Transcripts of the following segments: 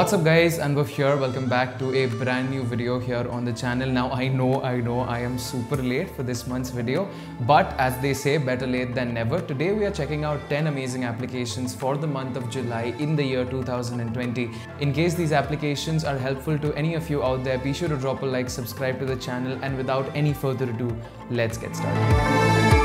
What's up guys, Anubhav here. Welcome back to a brand new video here on the channel. Now I know I am super late for this month's video, but as they say, better late than never. Today we are checking out 10 amazing applications for the month of July in the year 2020. In case these applications are helpful to any of you out there, be sure to drop a like, subscribe to the channel, and without any further ado, let's get started.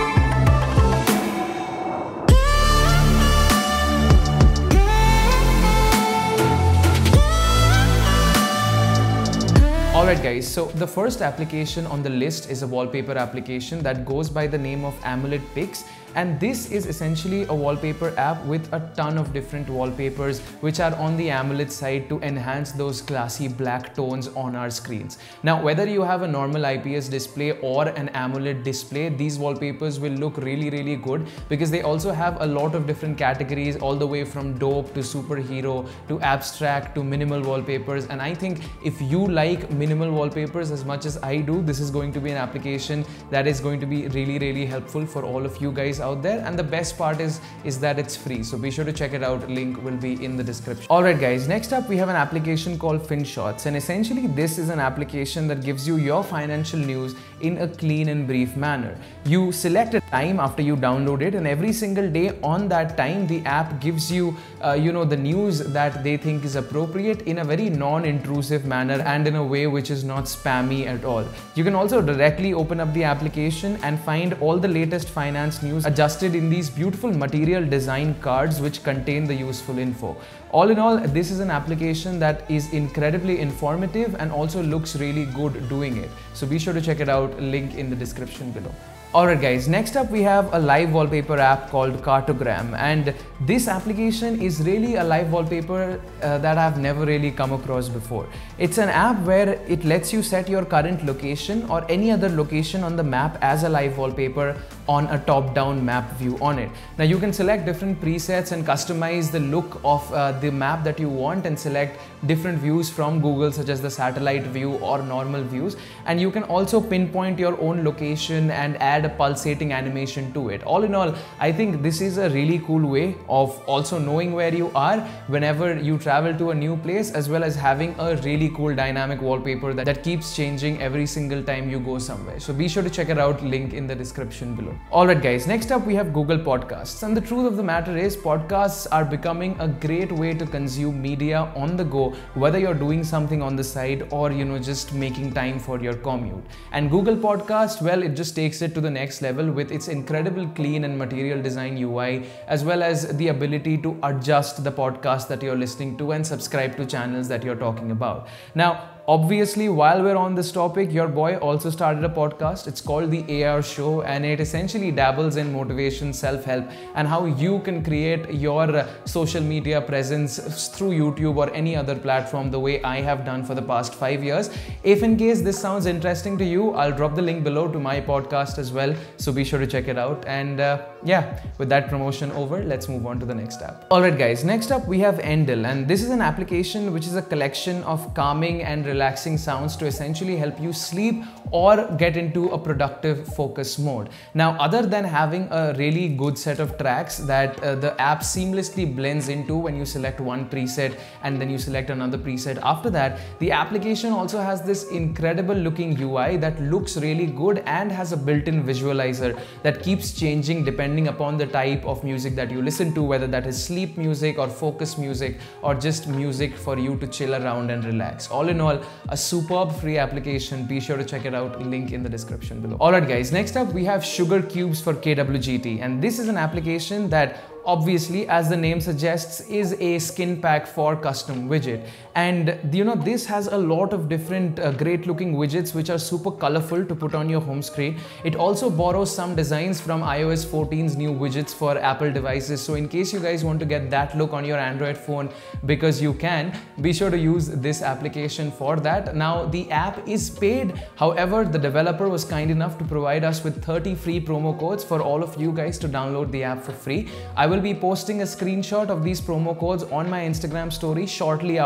Alright guys, so the first application on the list is a wallpaper application that goes by the name of Amulet Pix, and this is essentially a wallpaper app with a ton of different wallpapers which are on the Amulet side to enhance those classy black tones on our screens. Now whether you have a normal IPS display or an Amulet display, these wallpapers will look really good because they also have a lot of different categories, all the way from dope to superhero to abstract to minimal wallpapers. And I think if you like minimal wallpapers as much as I do, this is going to be an application that is going to be really helpful for all of you guys out there. And the best part is that it's free, so be sure to check it out. Link will be in the description. Alright guys, next up we have an application called FinShots, and essentially this is an application that gives you your financial news in a clean and brief manner. You select a time after you download it, and every single day on that time the app gives you the news that they think is appropriate in a very non-intrusive manner and in a way which is not spammy at all. You can also directly open up the application and find all the latest finance news adjusted in these beautiful material design cards which contain the useful info. All in all, this is an application that is incredibly informative and also looks really good doing it. So be sure to check it out, link in the description below. Alright guys, next up we have a live wallpaper app called Cartogram, and this application is really a live wallpaper that I've never really come across before. It's an app where it lets you set your current location or any other location on the map as a live wallpaper on a top-down map view on it. Now you can select different presets and customize the look of the map that you want and select different views from Google, such as the satellite view or normal views, and you can also pinpoint your own location and add a pulsating animation to it. All in all, I think this is a really cool way of also knowing where you are whenever you travel to a new place, as well as having a really cool dynamic wallpaper that keeps changing every single time you go somewhere. So be sure to check it out, link in the description below. Alright guys, next up we have Google Podcasts, and the truth of the matter is podcasts are becoming a great way to consume media on the go, whether you're doing something on the side or just making time for your commute. And Google Podcast, well, it just takes it to the next level with its incredible clean and material design UI, as well as the ability to adjust the podcast that you're listening to and subscribe to channels that you're talking about. Now obviously, while we're on this topic, your boy also started a podcast. It's called The AR Show, and it essentially dabbles in motivation, self-help, and how you can create your social media presence through YouTube or any other platform the way I have done for the past 5 years. If in case this sounds interesting to you, I'll drop the link below to my podcast as well, so be sure to check it out. And yeah, with that promotion over, let's move on to the next app. Alright guys, next up we have Endel, and this is an application which is a collection of calming and relaxing sounds to essentially help you sleep or get into a productive focus mode. Now, other than having a really good set of tracks that the app seamlessly blends into when you select one preset and then you select another preset after that, the application also has this incredible looking UI that looks really good and has a built-in visualizer that keeps changing depending upon the type of music that you listen to, whether that is sleep music or focus music or just music for you to chill around and relax. All in all, a superb free application. Be sure to check it out, link in the description below. Alright guys, next up we have Sugar Cubes for KWGT, and this is an application that obviously, as the name suggests, is a skin pack for custom widget. And this has a lot of different great looking widgets which are super colorful to put on your home screen. It also borrows some designs from iOS 14's new widgets for Apple devices. So in case you guys want to get that look on your Android phone, because you can, be sure to use this application for that. Now the app is paid. However, the developer was kind enough to provide us with 30 free promo codes for all of you guys to download the app for free. I will be posting a screenshot of these promo codes on my Instagram story shortly after this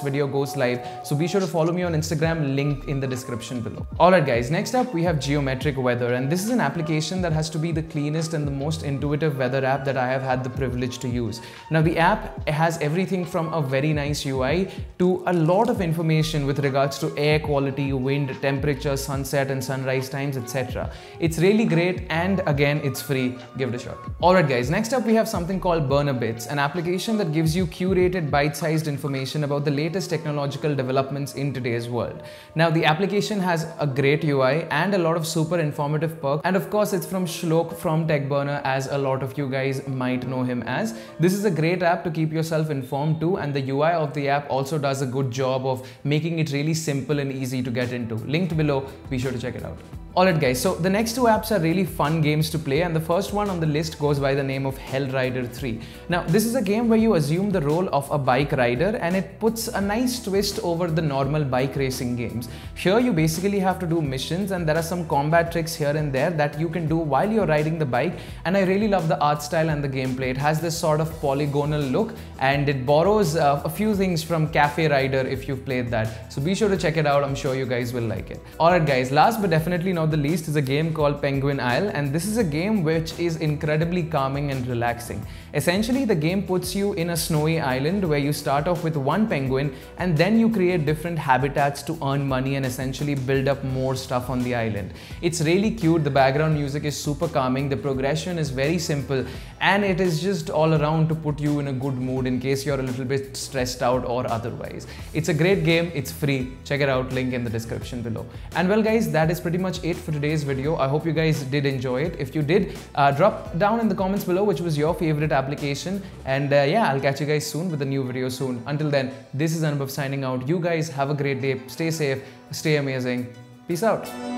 video goes live. So be sure to follow me on Instagram, linked in the description below. Alright guys, next up we have Geometric Weather, and this is an application that has to be the cleanest and the most intuitive weather app that I have had the privilege to use. Now the app has everything from a very nice UI to a lot of information with regards to air quality, wind, temperature, sunset and sunrise times, etc. It's really great, and again it's free. Give it a shot. Alright guys, next up we have something called Burner Bits, an application that gives you curated bite-sized information about the latest technological developments in today's world. Now the application has a great UI and a lot of super informative perks, and of course it's from Shlok from TechBurner, as a lot of you guys might know him as. This is a great app to keep yourself informed too, and the UI of the app also does a good job of making it really simple and easy to get into. Linked below, be sure to check it out. Alright guys, so the next two apps are really fun games to play, and the first one on the list goes by the name of Hellrider 3. Now this is a game where you assume the role of a bike rider, and it puts a nice twist over the normal bike racing games. Here you basically have to do missions, and there are some combat tricks here and there that you can do while you're riding the bike, and I really love the art style and the gameplay. It has this sort of polygonal look, and it borrows a few things from Cafe Rider if you've played that. So be sure to check it out, I'm sure you guys will like it. Alright guys, last but definitely not the least is a game called Penguin Isle, and this is a game which is incredibly calming and relaxing. Essentially the game puts you in a snowy island where you start off with one penguin, and then you create different habitats to earn money and essentially build up more stuff on the island. It's really cute, the background music is super calming, the progression is very simple, and it is just all around to put you in a good mood in case you're a little bit stressed out or otherwise. It's a great game, it's free, check it out, link in the description below. And well guys, that is pretty much it for today's video. I hope you guys did enjoy it. If you did, drop down in the comments below which was your favorite application, and yeah, I'll catch you guys soon with a new video soon. Until then, this is Anubhav signing out. You guys have a great day, stay safe, stay amazing, peace out.